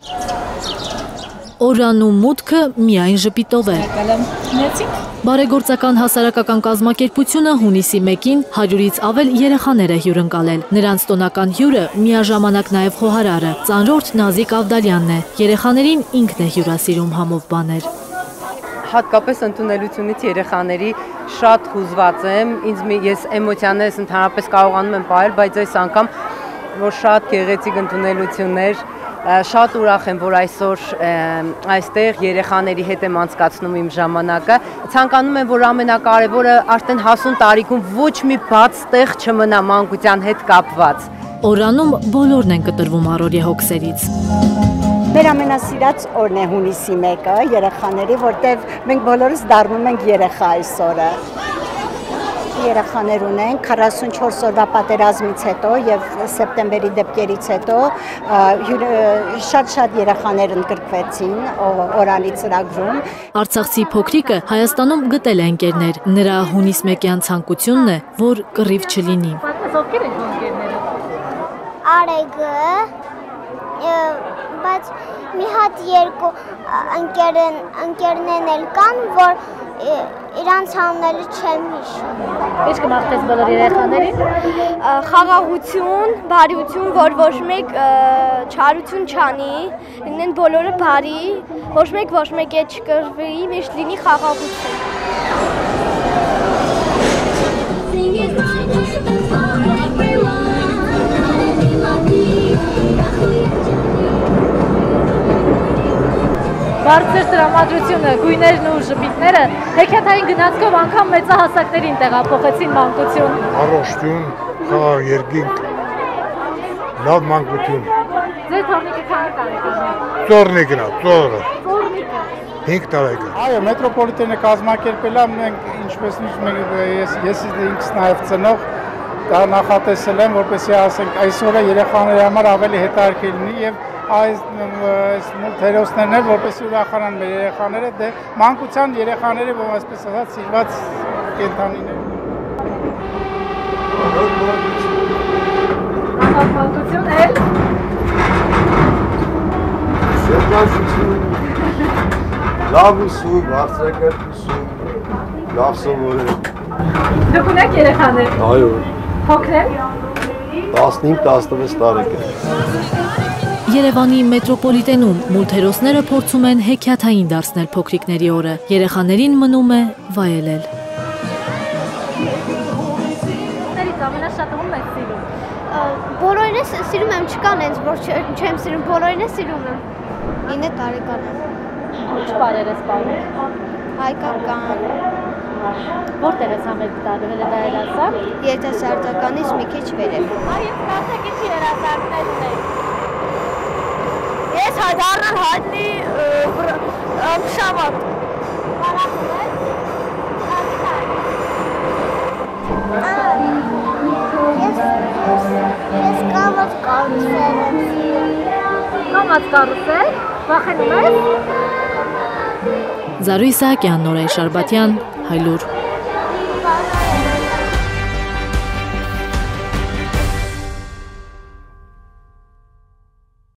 Օրրանում մուտքը միայն ժպիտով է։ Բարեգործական հասարակական կազմակերպությունը հունիսի 1-ին 100-ից ավել երեխաներ է հյուրընկալել։ Նրանց տոնական հյուրը միաժամանակ նաև խոհարարը, ծանրորդ Նազիկ Ավդալյանն է։ Երեխաներին ինքն է հյուրասիրում համով բաներ։ Հատկապես ընդունելությունից երեխաների շատ հուզված եմ, ես էմոցիաներս ընդհանրապես կարողանում եմ պահել, բայց այս անգամ որ շատ գեղեցիկ ընդունելություններ, շատ ուրախ եմ, որ այսօր այստեղ երեխաների հետ եմ անցկացնում իմ ժամանակը։ Ցանկանում եմ, որ ամենակարևորը արդեն հասուն տարիքում ոչ մի բաց տեղ չմնա մանկության հետ կապված։ Օրրանում բոլորն են կտրվում առօրյա հոգսերից։ Մեր ամենասիրած օրն է հունիսի 1-ը երեխաների, որտեղ մենք բոլորս դառնում ենք երեխա այս օրը։ Երեխաներ ունենք 44 օրվա պատերազմից հետո եւ սեպտեմբերի դեպքերից հետո շատ երեխաներ ընդգրկվեցին օրանի ծրագրում։ Արցախցի փոքրիկը Հայաստանում գտել է ընկերներ։ Նրա հունիս 1-յան ցանկությունն է, որ կռիվ չլինի։ Ովքեր են ընկերները։ Արեգը, բայց մի հատ երկու ընկերներ էլ կան, որ իրանց անունները չեմ հիշում։ Ինչ կմաղթես բոլոր երեխաներին։ Խաղաղություն, բարիություն, որ ոչ մեկ չարություն չանի, լինեն բոլորը բարի, ոչ մեկ հետ չկռվի, միշտ լինի խաղաղություն։ Բարձր տրամադրությունը, գույներն ու ժպիտները հեքիաթային գնացքով անգամ մեծահասակներին տեղափոխեցին մանկություն։ Առողջություն, խաղաղ երկինք, լավ մանկություն։ Ձեր թորնիկը քանի տարեկան է։ Ծորնիկն է, ծորը։ Թորնիկը։ 5 տարեկան։ Այո, մետրոպոլիտենը կազմակերպել է, մենք ինչպես ես ինքս նաև ծնող դա նախատեսել եմ, որպեսզի ասենք այսօրը երեխաների համար ավելի հետաքրքիր լինի եւ այս հերոսներն էլ որպեսզի ուրախանան մեր երեխաները, դե մանկության երեխաները, որ այսպես ասած սիրված կենդանիներ։ Մանկություն էլ։ Սերկացություն, լավ ուսում, բարձրակարգություն, լավ սովորել։ Դուք ունեք երեխաներ։ Այո։ Փոքր են։ 15-16 տարեկան։ Երևանի մետրոպոլիտենում մուլտհերոսները փորձում են հեքիաթային դարձնել փոքրիկների օրը։ Երեխաներին մնում է վայելել։ Ամենաշատը ում եք սիրում։ Բոլորին է սիրում եմ, չկան հենց, որ չեմ սիրում, բոլորին է սիրում եմ։ 9 տարեկան եմ։ Ինչ բարեր ես պարում։ Հայկական։ Որտեղ ես համերգ տարվել է դա էլ ասա։ Երիտասարդականից մի քիչ վերև։ Այս կարծեք ինչ երիտասարդներ ունեք։ Ես հայդառն հայտնի շավատ։ Ես կամած կարուսել եմ սիրում։ Կամած կարուսել, վախենում ես։ Զարու Իսահակյան, Նորայր Շարբաթյան, Հայլուր։